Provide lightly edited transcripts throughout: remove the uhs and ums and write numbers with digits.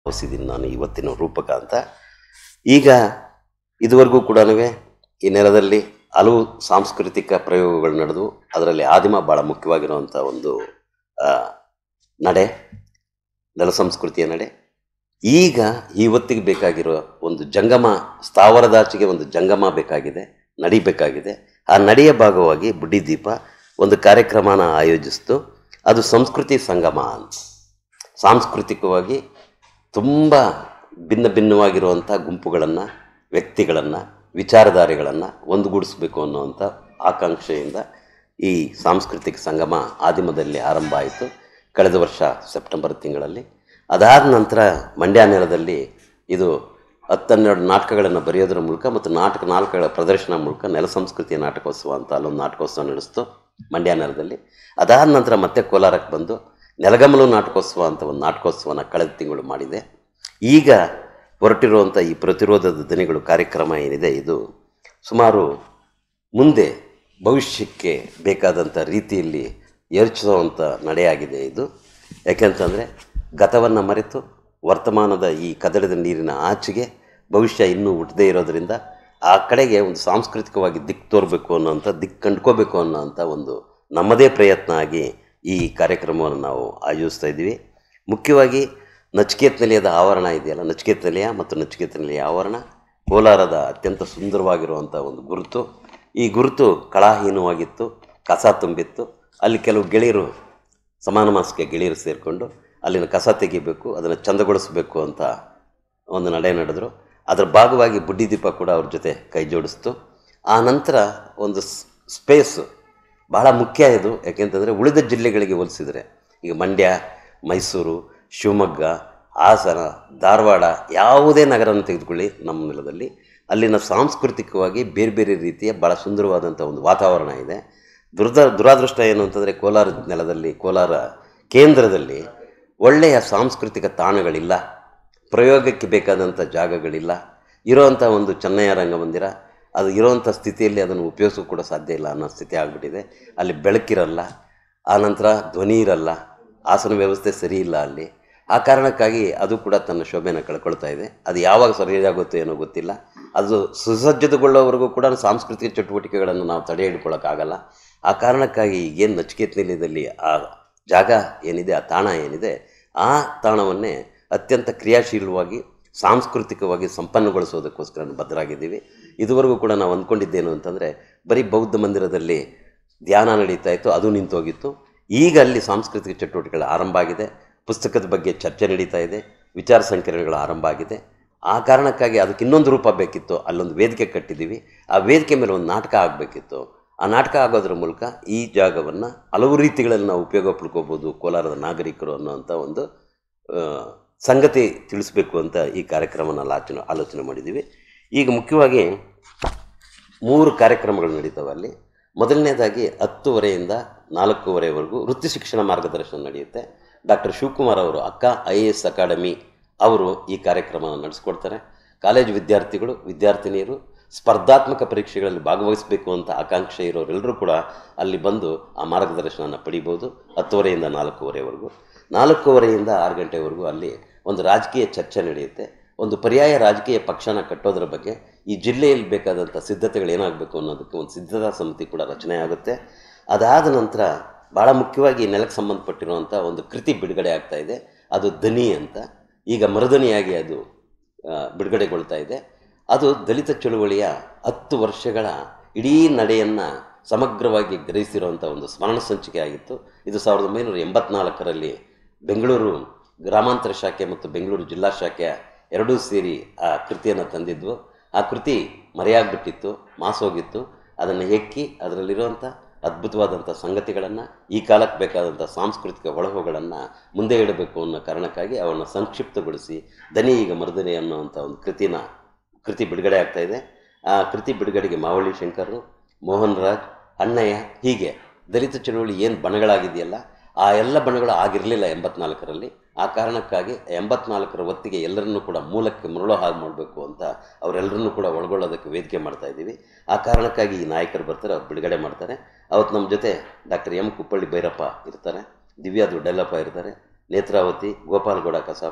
ಭಾವಿಸಿದ್ದೀನಿ ನಾನು ಇವತ್ತಿನ ರೂಪಕ ಅಂತ. ಈಗ ಇದುವರೆಗೂ ಕೂಡ ಈ ನೆಲದಲ್ಲಿ ಹಲವು ಸಾಂಸ್ಕೃತಿಕ ಪ್ರಯೋಗಗಳು ನಡೆದು ಅದರಲ್ಲಿ ಆದಿಮ ಭಾಳ ಮುಖ್ಯವಾಗಿರುವಂಥ ಒಂದು ನಡೆ, ನೆಲ ಸಂಸ್ಕೃತಿಯ ನಡೆ. ಈಗ ಇವತ್ತಿಗೆ ಬೇಕಾಗಿರೋ ಒಂದು ಜಂಗಮ, ಸ್ಥಾವರದಾಚೆಗೆ ಒಂದು ಜಂಗಮ ಬೇಕಾಗಿದೆ, ನಡಿಬೇಕಾಗಿದೆ. ಆ ನಡೆಯ ಭಾಗವಾಗಿ ಬುಡ್ಡಿದೀಪ ಒಂದು ಕಾರ್ಯಕ್ರಮನ ಆಯೋಜಿಸ್ತು. ಅದು ಸಂಸ್ಕೃತಿ ಸಂಗಮ ಅಂತ. ಸಾಂಸ್ಕೃತಿಕವಾಗಿ ತುಂಬ ಭಿನ್ನ ಭಿನ್ನವಾಗಿರುವಂಥ ಗುಂಪುಗಳನ್ನು, ವ್ಯಕ್ತಿಗಳನ್ನು, ವಿಚಾರಧಾರೆಗಳನ್ನು ಒಂದುಗೂಡಿಸ್ಬೇಕು ಅನ್ನುವಂಥ ಆಕಾಂಕ್ಷೆಯಿಂದ ಈ ಸಾಂಸ್ಕೃತಿಕ ಸಂಗಮ ಆದಿಮದಲ್ಲಿ ಆರಂಭ ಆಯಿತು ಕಳೆದ ವರ್ಷ ಸೆಪ್ಟೆಂಬರ್ ತಿಂಗಳಲ್ಲಿ. ಅದಾದ ನಂತರ ಮಂಡ್ಯ ನೆಲದಲ್ಲಿ ಇದು 10-12 ನಾಟಕಗಳನ್ನು ಬರೆಯೋದ್ರ ಮೂಲಕ ಮತ್ತು ನಾಟಕಗಳ ಪ್ರದರ್ಶನ ಮೂಲಕ ನೆಲ ಸಂಸ್ಕೃತಿಯ ನಾಟಕೋತ್ಸವ ಅಂತ ಅಲ್ಲೊಂದು ನಾಟಕೋತ್ಸವ ನಡೆಸ್ತು ಮಂಡ್ಯ ನೆಲದಲ್ಲಿ. ಅದಾದ ನಂತರ ಮತ್ತೆ ಕೋಲಾರಕ್ಕೆ ಬಂದು ನೆಲಗಮಲು ನಾಟಕೋತ್ಸವ ಅಂತ ಒಂದು ನಾಟಕೋತ್ಸವನ ಕಳೆದ ತಿಂಗಳು ಮಾಡಿದೆ. ಈಗ ಹೊರಟಿರುವಂಥ ಈ ಪ್ರತಿರೋಧದ ದನಿಗಳು ಕಾರ್ಯಕ್ರಮ ಏನಿದೆ, ಇದು ಸುಮಾರು ಮುಂದೆ ಭವಿಷ್ಯಕ್ಕೆ ಬೇಕಾದಂಥ ರೀತಿಯಲ್ಲಿ ಎರಚಿಸುವಂಥ ನಡೆಯಾಗಿದೆ ಇದು. ಯಾಕೆಂತಂದರೆ ಗತವನ್ನು ಮರೆತು ವರ್ತಮಾನದ ಈ ಕದಡಿದ ನೀರಿನ ಆಚೆಗೆ ಭವಿಷ್ಯ ಇನ್ನೂ ಹುಟ್ಟದೇ ಇರೋದರಿಂದ ಆ ಕಡೆಗೆ ಒಂದು ಸಾಂಸ್ಕೃತಿಕವಾಗಿ ದಿಕ್ಕು ತೋರಬೇಕು ಅನ್ನೋಂಥ, ದಿಕ್ಕು ಕಂಡ್ಕೋಬೇಕು ಅನ್ನೋಂಥ ಒಂದು ನಮ್ಮದೇ ಪ್ರಯತ್ನ ಆಗಿ ಈ ಕಾರ್ಯಕ್ರಮವನ್ನು ನಾವು ಆಯೋಜಿಸ್ತಾ ಇದ್ದೀವಿ. ಮುಖ್ಯವಾಗಿ ನಚಿಕೇತ ನಿಲಯದ ಆವರಣ ಇದೆಯಲ್ಲ, ನಚಿಕೇತ ನಿಲಯ ಮತ್ತು ನಚಿಕೇತ ನಿಲಯ ಆವರಣ ಕೋಲಾರದ ಅತ್ಯಂತ ಸುಂದರವಾಗಿರುವಂಥ ಒಂದು ಗುರುತು. ಈ ಗುರುತು ಕಳಾಹೀನವಾಗಿತ್ತು, ಕಸ ತುಂಬಿತ್ತು. ಅಲ್ಲಿ ಕೆಲವು ಗೆಳೆಯರು, ಸಮಾನ ಮನಸ್ಸಿಗೆ ಗೆಳೆಯರು ಸೇರಿಕೊಂಡು ಅಲ್ಲಿನ ಕಸ ತೆಗಿಬೇಕು, ಅದನ್ನು ಚಂದಗೊಳಿಸಬೇಕು ಅಂತ ಒಂದು ನಡೆ ನಡೆದರು. ಅದರ ಭಾಗವಾಗಿ ಬುಡ್ಡಿದೀಪ ಕೂಡ ಅವ್ರ ಜೊತೆ ಕೈ ಜೋಡಿಸ್ತು. ಆ ನಂತರ ಒಂದು ಸ್ಪೇಸು ಬಹಳ ಮುಖ್ಯ ಇದು. ಯಾಕೆಂತಂದರೆ ಉಳಿದ ಜಿಲ್ಲೆಗಳಿಗೆ ಹೋಲಿಸಿದರೆ ಈಗ ಮಂಡ್ಯ, ಮೈಸೂರು, ಶಿವಮೊಗ್ಗ, ಹಾಸನ, ಧಾರವಾಡ, ಯಾವುದೇ ನಗರನ ತೆಗೆದುಕೊಳ್ಳಿ ನಮ್ಮ ನೆಲದಲ್ಲಿ, ಅಲ್ಲಿನ ಸಾಂಸ್ಕೃತಿಕವಾಗಿ ಬೇರೆ ಬೇರೆ ರೀತಿಯ ಭಾಳ ಸುಂದರವಾದಂಥ ಒಂದು ವಾತಾವರಣ ಇದೆ. ದುರಾದೃಷ್ಟ ಏನು ಅಂತಂದರೆ ಕೋಲಾರ ನೆಲದಲ್ಲಿ, ಕೋಲಾರ ಕೇಂದ್ರದಲ್ಲಿ ಒಳ್ಳೆಯ ಸಾಂಸ್ಕೃತಿಕ ತಾಣಗಳಿಲ್ಲ, ಪ್ರಯೋಗಕ್ಕೆ ಬೇಕಾದಂಥ ಜಾಗಗಳಿಲ್ಲ. ಇರೋವಂಥ ಒಂದು ಚೆನ್ನಯ್ಯ ರಂಗಮಂದಿರ, ಅದು ಇರೋವಂಥ ಸ್ಥಿತಿಯಲ್ಲಿ ಅದನ್ನು ಉಪಯೋಗಿಸೋಕೆ ಕೂಡ ಸಾಧ್ಯ ಇಲ್ಲ ಅನ್ನೋ ಸ್ಥಿತಿ ಆಗಿಬಿಟ್ಟಿದೆ. ಅಲ್ಲಿ ಬೆಳಕಿರಲ್ಲ, ಆನಂತರ ಧ್ವನಿ ಇರಲ್ಲ, ಆಸನ ವ್ಯವಸ್ಥೆ ಸರಿ ಇಲ್ಲ ಅಲ್ಲಿ. ಆ ಕಾರಣಕ್ಕಾಗಿ ಅದು ಕೂಡ ತನ್ನ ಶೋಭೆನ ಕಳ್ಕೊಳ್ತಾ ಇದೆ. ಅದು ಯಾವಾಗ ಸರಿಯಾಗುತ್ತೋ ಏನೋ ಗೊತ್ತಿಲ್ಲ. ಅದು ಸುಸಜ್ಜಿತಗೊಳ್ಳೋವರೆಗೂ ಕೂಡ ಸಾಂಸ್ಕೃತಿಕ ಚಟುವಟಿಕೆಗಳನ್ನು ನಾವು ತಡೆ ಹಿಡ್ಕೊಳ್ಳೋಕ್ಕಾಗಲ್ಲ. ಆ ಕಾರಣಕ್ಕಾಗಿ ಏನು ನಚಿಕೇತ ನಿಲಯದಲ್ಲಿ ಆ ಜಾಗ ಏನಿದೆ, ಆ ತಾಣ ಏನಿದೆ, ಆ ತಾಣವನ್ನೇ ಅತ್ಯಂತ ಕ್ರಿಯಾಶೀಲವಾಗಿ ಸಾಂಸ್ಕೃತಿಕವಾಗಿ ಸಂಪನ್ನಗೊಳಿಸೋದಕ್ಕೋಸ್ಕರ ಬದ್ಧರಾಗಿದ್ದೀವಿ. ಇದುವರೆಗೂ ಕೂಡ ನಾವು ಅಂದ್ಕೊಂಡಿದ್ದೇನು ಅಂತಂದರೆ ಬರೀ ಬೌದ್ಧ ಮಂದಿರದಲ್ಲಿ ಧ್ಯಾನ ನಡೀತಾ ಇತ್ತು, ಅದು ನಿಂತೋಗಿತ್ತು. ಈಗ ಅಲ್ಲಿ ಸಾಂಸ್ಕೃತಿಕ ಚಟುವಟಿಕೆಗಳು ಆರಂಭ ಆಗಿದೆ, ಪುಸ್ತಕದ ಬಗ್ಗೆ ಚರ್ಚೆ ನಡೀತಾ ಇದೆ, ವಿಚಾರ ಸಂಕಿರಣಗಳು ಆರಂಭ ಆಗಿದೆ. ಆ ಕಾರಣಕ್ಕಾಗಿ ಅದಕ್ಕೆ ಇನ್ನೊಂದು ರೂಪ ಬೇಕಿತ್ತು. ಅಲ್ಲೊಂದು ವೇದಿಕೆ ಕಟ್ಟಿದ್ದೀವಿ. ಆ ವೇದಿಕೆ ಮೇಲೆ ಒಂದು ನಾಟಕ ಆಗಬೇಕಿತ್ತು. ಆ ನಾಟಕ ಆಗೋದ್ರ ಮೂಲಕ ಈ ಜಾಗವನ್ನು ಹಲವು ರೀತಿಗಳಲ್ಲಿ ನಾವು ಉಪಯೋಗ ಪಡ್ಕೋಬೋದು ಕೋಲಾರದ ನಾಗರಿಕರು ಅನ್ನೋವಂಥ ಒಂದು ಸಂಗತಿ ತಿಳಿಸ್ಬೇಕು ಅಂತ ಈ ಕಾರ್ಯಕ್ರಮನ ಆಲೋಚನೆ ಮಾಡಿದ್ದೀವಿ. ಈಗ ಮುಖ್ಯವಾಗಿ 3 ಕಾರ್ಯಕ್ರಮಗಳು ನಡೀತವೆ ಅಲ್ಲಿ. ಮೊದಲನೇದಾಗಿ 10:30ಯಿಂದ 4:30ವರೆಗೂ ವೃತ್ತಿ ಶಿಕ್ಷಣ ಮಾರ್ಗದರ್ಶನ ನಡೆಯುತ್ತೆ. ಡಾಕ್ಟರ್ ಶಿವಕುಮಾರ್ ಅವರು, ಅಕ್ಕ IAS ಅಕಾಡೆಮಿ ಅವರು ಈ ಕಾರ್ಯಕ್ರಮವನ್ನು ನಡೆಸ್ಕೊಡ್ತಾರೆ. ಕಾಲೇಜು ವಿದ್ಯಾರ್ಥಿಗಳು, ವಿದ್ಯಾರ್ಥಿನಿಯರು ಸ್ಪರ್ಧಾತ್ಮಕ ಪರೀಕ್ಷೆಗಳಲ್ಲಿ ಭಾಗವಹಿಸಬೇಕು ಅಂತ ಆಕಾಂಕ್ಷೆ ಇರೋರೆಲ್ಲರೂ ಕೂಡ ಅಲ್ಲಿ ಬಂದು ಆ ಮಾರ್ಗದರ್ಶನನ ಪಡಿಬೋದು. 10:30ಯಿಂದ 4:30ವರೆಗೂ. 4:30ಯಿಂದ 6 ಗಂಟೆವರೆಗೂ ಅಲ್ಲಿ ಒಂದು ರಾಜಕೀಯ ಚರ್ಚೆ ನಡೆಯುತ್ತೆ. ಒಂದು ಪರ್ಯಾಯ ರಾಜಕೀಯ ಪಕ್ಷನ ಕಟ್ಟೋದ್ರ ಬಗ್ಗೆ, ಈ ಜಿಲ್ಲೆಯಲ್ಲಿ ಬೇಕಾದಂಥ ಸಿದ್ಧತೆಗಳು ಏನಾಗಬೇಕು ಅನ್ನೋದಕ್ಕೆ ಒಂದು ಸಿದ್ಧತಾ ಸಮಿತಿ ಕೂಡ ರಚನೆ ಆಗುತ್ತೆ. ಅದಾದ ನಂತರ ಭಾಳ ಮುಖ್ಯವಾಗಿ ನೆಲಕ್ಕೆ ಸಂಬಂಧಪಟ್ಟಿರುವಂಥ ಒಂದು ಕೃತಿ ಬಿಡುಗಡೆ ಆಗ್ತಾ ಇದೆ. ಅದು ದನಿ ಅಂತ. ಈಗ ಮರುದನಿಯಾಗಿ ಅದು ಬಿಡುಗಡೆಗೊಳ್ತಾ ಇದೆ. ಅದು ದಲಿತ ಚಳುವಳಿಯ 10 ವರ್ಷಗಳ ಇಡೀ ನಡೆಯನ್ನು ಸಮಗ್ರವಾಗಿ ಗ್ರಹಿಸಿರುವಂಥ ಒಂದು ಸ್ಮರಣ ಸಂಚಿಕೆ ಆಗಿತ್ತು. ಇದು 1984ರಲ್ಲಿ ಬೆಂಗಳೂರು ಗ್ರಾಮಾಂತರ ಶಾಖೆ ಮತ್ತು ಬೆಂಗಳೂರು ಜಿಲ್ಲಾ ಶಾಖೆ ಎರಡೂ ಸೇರಿ ಆ ಕೃತಿಯನ್ನು ತಂದಿದ್ವು. ಆ ಕೃತಿ ಮರೆಯಾಗ್ಬಿಟ್ಟಿತ್ತು, ಮಾಸೋಗಿತ್ತು. ಅದನ್ನು ಹೆಕ್ಕಿ ಅದರಲ್ಲಿರುವಂಥ ಅದ್ಭುತವಾದಂಥ ಸಂಗತಿಗಳನ್ನು, ಈ ಕಾಲಕ್ಕೆ ಬೇಕಾದಂಥ ಸಾಂಸ್ಕೃತಿಕ ಒಳಹುಗಳನ್ನು ಮುಂದೆ ಇಡಬೇಕು ಅನ್ನೋ ಕಾರಣಕ್ಕಾಗಿ ಅವನ್ನು ಸಂಕ್ಷಿಪ್ತಗೊಳಿಸಿ ದನಿ ಈಗ ಮರುದನಿ ಅನ್ನೋವಂಥ ಒಂದು ಕೃತಿ ಬಿಡುಗಡೆ ಆಗ್ತಾಯಿದೆ. ಆ ಕೃತಿ ಬಿಡುಗಡೆಗೆ ಮಾವಳ್ಳಿ ಶಂಕರ್, ಮೋಹನ್ ರಾಜ್, ಅಣ್ಣಯ್ಯ, ಹೀಗೆ ದಲಿತ ಚಳುವಳಿ ಏನು ಬಣಗಳಾಗಿದೆಯಲ್ಲ, ಆ ಎಲ್ಲ ಬಣಗಳು ಆಗಿರಲಿಲ್ಲ 84ರಲ್ಲಿ. ಆ ಕಾರಣಕ್ಕಾಗಿ 84ರ ಹೊತ್ತಿಗೆ ಎಲ್ಲರನ್ನೂ ಕೂಡ ಮೂಲಕ್ಕೆ ಮರಳೋ ಹಾಗೆ ಮಾಡಬೇಕು ಅಂತ ಅವರೆಲ್ಲರನ್ನೂ ಕೂಡ ಒಳಗೊಳ್ಳೋದಕ್ಕೆ ವೇದಿಕೆ ಮಾಡ್ತಾಯಿದ್ದೀವಿ. ಆ ಕಾರಣಕ್ಕಾಗಿ ಈ ನಾಯಕರು ಬರ್ತಾರೆ, ಅವ್ರು ಬಿಡುಗಡೆ ಮಾಡ್ತಾರೆ. ಅವತ್ತು ನಮ್ಮ ಜೊತೆ ಡಾಕ್ಟರ್ ಎಂ ಕುಪ್ಪಳ್ಳಿ ಭೈರಪ್ಪ ಇರ್ತಾರೆ, ದಿವ್ಯಾ ದೊಡ್ಡೆಲ್ಲಪ್ಪ ಇರ್ತಾರೆ, ನೇತ್ರಾವತಿ, ಗೋಪಾಲಗೌಡ ಕಸಾಪ,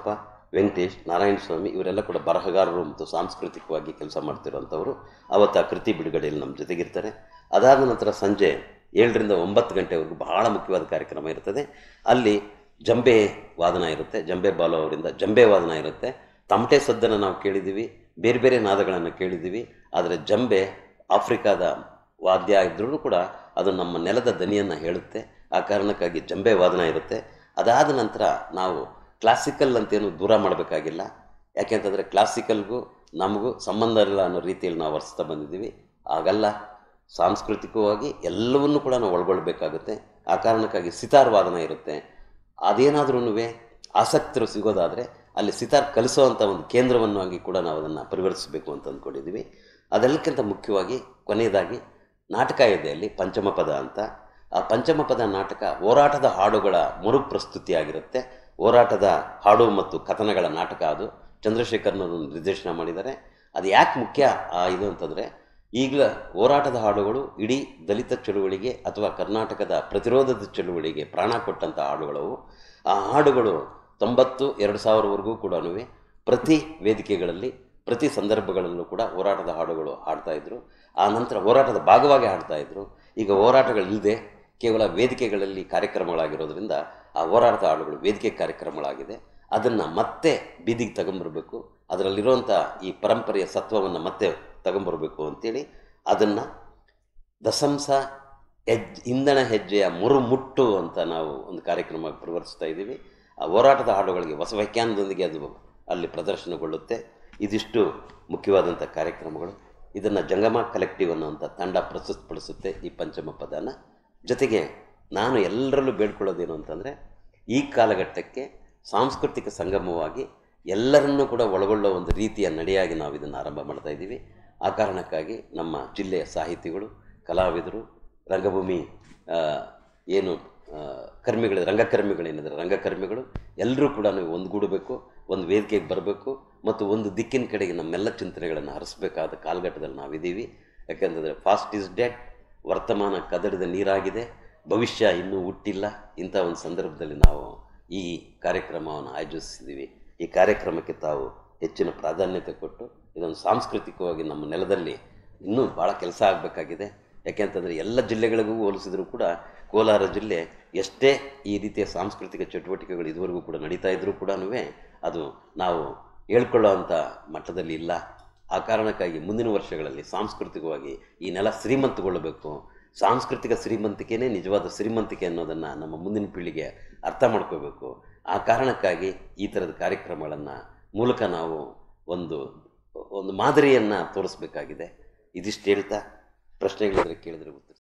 ವೆಂಕಟೇಶ್, ನಾರಾಯಣ ಸ್ವಾಮಿ ಇವರೆಲ್ಲ ಕೂಡ ಬರಹಗಾರರು ಮತ್ತು ಸಾಂಸ್ಕೃತಿಕವಾಗಿ ಕೆಲಸ ಮಾಡ್ತಿರೋಂಥವ್ರು. ಅವತ್ತು ಆ ಕೃತಿ ಬಿಡುಗಡೆಯಲ್ಲಿ ನಮ್ಮ ಜೊತೆಗಿರ್ತಾರೆ. ಅದಾದ ನಂತರ ಸಂಜೆ 7ರಿಂದ 9 ಗಂಟೆವರೆಗೂ ಬಹಳ ಮುಖ್ಯವಾದ ಕಾರ್ಯಕ್ರಮ ಇರ್ತದೆ. ಅಲ್ಲಿ ಜಂಬೆ ವಾದನ ಇರುತ್ತೆ, ಜಂಬೆ ಬಾಲು ಅವರಿಂದ ಜಂಬೆ ವಾದನ ಇರುತ್ತೆ. ತಮಟೆ ಸದ್ದನ್ನು ನಾವು ಕೇಳಿದ್ದೀವಿ, ಬೇರೆ ಬೇರೆ ನಾದಗಳನ್ನು ಕೇಳಿದ್ದೀವಿ. ಆದರೆ ಜಂಬೆ ಆಫ್ರಿಕಾದ ವಾದ್ಯ ಇದ್ರೂ ಕೂಡ ಅದು ನಮ್ಮ ನೆಲದ ದನಿಯನ್ನು ಹೇಳುತ್ತೆ. ಆ ಕಾರಣಕ್ಕಾಗಿ ಜಂಬೆ ವಾದನ ಇರುತ್ತೆ. ಅದಾದ ನಂತರ ನಾವು ಕ್ಲಾಸಿಕಲ್ ಅಂತೇನು ದೂರ ಮಾಡಬೇಕಾಗಿಲ್ಲ. ಯಾಕೆಂತಂದರೆ ಕ್ಲಾಸಿಕಲ್ಗೂ ನಮಗೂ ಸಂಬಂಧ ಇಲ್ಲ ಅನ್ನೋ ರೀತಿಯಲ್ಲಿ ನಾವು ವರ್ತಿಸ್ತಾ ಬಂದಿದ್ದೀವಿ. ಆಗಲ್ಲ, ಸಾಂಸ್ಕೃತಿಕವಾಗಿ ಎಲ್ಲವನ್ನೂ ಕೂಡ ನಾವು ಒಳಗೊಳ್ಬೇಕಾಗುತ್ತೆ. ಆ ಕಾರಣಕ್ಕಾಗಿ ಸಿತಾರ್ ವಾದನ ಇರುತ್ತೆ. ಅದೇನಾದ್ರೂ ಆಸಕ್ತರು ಸಿಗೋದಾದರೆ ಅಲ್ಲಿ ಸಿತಾರ್ ಕಲಿಸೋವಂಥ ಒಂದು ಕೇಂದ್ರವನ್ನು ಆಗಿ ಕೂಡ ನಾವು ಅದನ್ನು ಪರಿವರ್ತಿಸಬೇಕು ಅಂತ ಅಂದ್ಕೊಂಡಿದ್ದೀವಿ. ಅದೆಲ್ಲಕ್ಕಿಂತ ಮುಖ್ಯವಾಗಿ ಕೊನೆಯದಾಗಿ ನಾಟಕ ಇದೆ ಅಲ್ಲಿ, ಪಂಚಮ ಪದ ಅಂತ. ಆ ಪಂಚಮ ಪದ ನಾಟಕ ಹೋರಾಟದ ಹಾಡುಗಳ ಮರುಪ್ರಸ್ತುತಿಯಾಗಿರುತ್ತೆ. ಹೋರಾಟದ ಹಾಡು ಮತ್ತು ಕಥನಗಳ ನಾಟಕ ಅದು. ಚಂದ್ರಶೇಖರ್ನವರು ನಿರ್ದೇಶನ ಮಾಡಿದ್ದಾರೆ. ಅದು ಯಾಕೆ ಮುಖ್ಯ ಇದು ಅಂತಂದರೆ, ಈಗ ಹೋರಾಟದ ಹಾಡುಗಳು ಇಡೀ ದಲಿತ ಚಳುವಳಿಗೆ ಅಥವಾ ಕರ್ನಾಟಕದ ಪ್ರತಿರೋಧದ ಚಳುವಳಿಗೆ ಪ್ರಾಣ ಕೊಟ್ಟಂಥ ಹಾಡುಗಳವು. ಆ ಹಾಡುಗಳು 90-2000ವರೆಗೂ ಕೂಡ ಪ್ರತಿ ವೇದಿಕೆಗಳಲ್ಲಿ ಪ್ರತಿ ಸಂದರ್ಭಗಳಲ್ಲೂ ಕೂಡ ಹೋರಾಟದ ಹಾಡುಗಳು ಹಾಡ್ತಾಯಿದ್ರು. ಆ ನಂತರ ಹೋರಾಟದ ಭಾಗವಾಗಿ ಹಾಡ್ತಾಯಿದ್ರು. ಈಗ ಹೋರಾಟಗಳಿಲ್ಲದೆ ಕೇವಲ ವೇದಿಕೆಗಳಲ್ಲಿ ಕಾರ್ಯಕ್ರಮಗಳಾಗಿರೋದ್ರಿಂದ ಆ ಹೋರಾಟದ ಹಾಡುಗಳು ವೇದಿಕೆ ಕಾರ್ಯಕ್ರಮಗಳಾಗಿದೆ. ಅದನ್ನು ಮತ್ತೆ ಬೀದಿಗೆ ತಗೊಂಬರಬೇಕು, ಅದರಲ್ಲಿರುವಂಥ ಈ ಪರಂಪರೆಯ ಸತ್ವವನ್ನು ಮತ್ತೆ ತಗೊಂಬರಬೇಕು ಅಂತೇಳಿ ಅದನ್ನು ದಸಂಸ ಇಂಧನ ಹೆಜ್ಜೆಯ ಮುರುಮುಟ್ಟು ಅಂತ ನಾವು ಒಂದು ಕಾರ್ಯಕ್ರಮ ಪರಿವರ್ತಿಸ್ತಾ ಇದ್ದೀವಿ. ಆ ಹೋರಾಟದ ಹಾಡುಗಳಿಗೆ ಹೊಸ ವ್ಯಾಖ್ಯಾನದೊಂದಿಗೆ ಅದು ಅಲ್ಲಿ ಪ್ರದರ್ಶನಗೊಳ್ಳುತ್ತೆ. ಇದಿಷ್ಟು ಮುಖ್ಯವಾದಂಥ ಕಾರ್ಯಕ್ರಮಗಳು. ಇದನ್ನು ಜಂಗಮ ಕಲೆಕ್ಟಿವ್ ಅನ್ನುವಂಥ ತಂಡ ಪ್ರಸ್ತುತಪಡಿಸುತ್ತೆ ಈ ಪಂಚಮ ಪದನ. ಜೊತೆಗೆ ನಾನು ಎಲ್ಲರಲ್ಲೂ ಬೇಡ್ಕೊಳ್ಳೋದೇನು ಅಂತಂದರೆ, ಈ ಕಾಲಘಟ್ಟಕ್ಕೆ ಸಾಂಸ್ಕೃತಿಕ ಸಂಗಮವಾಗಿ ಎಲ್ಲರನ್ನೂ ಕೂಡ ಒಳಗೊಳ್ಳೋ ಒಂದು ರೀತಿಯ ನಡೆಯಾಗಿ ನಾವು ಇದನ್ನು ಆರಂಭ ಮಾಡ್ತಾ ಇದ್ದೀವಿ. ಆ ಕಾರಣಕ್ಕಾಗಿ ನಮ್ಮ ಜಿಲ್ಲೆಯ ಸಾಹಿತಿಗಳು, ಕಲಾವಿದರು, ರಂಗಭೂಮಿ ಏನು ಕರ್ಮಿಗಳು, ರಂಗಕರ್ಮಿಗಳೇನಿದ್ದಾರೆ ರಂಗಕರ್ಮಿಗಳು ಎಲ್ಲರೂ ಕೂಡ ಒಂದುಗೂಡಬೇಕು, ಒಂದು ವೇದಿಕೆಗೆ ಬರಬೇಕು ಮತ್ತು ಒಂದು ದಿಕ್ಕಿನ ಕಡೆಗೆ ನಮ್ಮೆಲ್ಲ ಚಿಂತನೆಗಳನ್ನು ಹರಿಸಬೇಕಾದ ಕಾಲಘಟ್ಟದಲ್ಲಿ ನಾವಿದ್ದೀವಿ. ಯಾಕೆಂತಂದರೆ ಫಾಸ್ಟ್ ಈಸ್ ಡೆಡ್, ವರ್ತಮಾನ ಕದಡಿದ ನೀರಾಗಿದೆ, ಭವಿಷ್ಯ ಇನ್ನೂ ಹುಟ್ಟಿಲ್ಲ. ಇಂಥ ಒಂದು ಸಂದರ್ಭದಲ್ಲಿ ನಾವು ಈ ಕಾರ್ಯಕ್ರಮವನ್ನು ಆಯೋಜಿಸಿದ್ದೀವಿ. ಈ ಕಾರ್ಯಕ್ರಮಕ್ಕೆ ತಾವು ಹೆಚ್ಚಿನ ಪ್ರಾಧಾನ್ಯತೆ ಕೊಟ್ಟು ಇದೊಂದು ಸಾಂಸ್ಕೃತಿಕವಾಗಿ ನಮ್ಮ ನೆಲದಲ್ಲಿ ಇನ್ನೂ ಭಾಳ ಕೆಲಸ ಆಗಬೇಕಾಗಿದೆ. ಯಾಕೆಂತಂದರೆ ಎಲ್ಲ ಜಿಲ್ಲೆಗಳಿಗೂ ಹೋಲಿಸಿದರೂ ಕೂಡ ಕೋಲಾರ ಜಿಲ್ಲೆ ಎಷ್ಟೇ ಈ ರೀತಿಯ ಸಾಂಸ್ಕೃತಿಕ ಚಟುವಟಿಕೆಗಳು ಇದುವರೆಗೂ ಕೂಡ ನಡೀತಾ ಇದ್ದರೂ ಕೂಡ ಅದು ನಾವು ಹೇಳ್ಕೊಳ್ಳೋ ಅಂಥ ಮಟ್ಟದಲ್ಲಿ ಇಲ್ಲ. ಆ ಕಾರಣಕ್ಕಾಗಿ ಮುಂದಿನ ವರ್ಷಗಳಲ್ಲಿ ಸಾಂಸ್ಕೃತಿಕವಾಗಿ ಈ ನೆಲ ಶ್ರೀಮಂತಗೊಳ್ಳಬೇಕು. ಸಾಂಸ್ಕೃತಿಕ ಶ್ರೀಮಂತಿಕೆಯೇ ನಿಜವಾದ ಶ್ರೀಮಂತಿಕೆ ಅನ್ನೋದನ್ನು ನಮ್ಮ ಮುಂದಿನ ಪೀಳಿಗೆ ಅರ್ಥ ಮಾಡ್ಕೋಬೇಕು. ಆ ಕಾರಣಕ್ಕಾಗಿ ಈ ಥರದ ಕಾರ್ಯಕ್ರಮಗಳನ್ನು ಮೂಲಕ ನಾವು ಒಂದು ಮಾದರಿಯನ್ನು ತೋರಿಸ್ಬೇಕಾಗಿದೆ. ಇದಿಷ್ಟು ಹೇಳ್ತಾ ಪ್ರಶ್ನೆಗಳಿದ್ರೆ ಕೇಳಿದ್ರೆ ಉತ್ತರ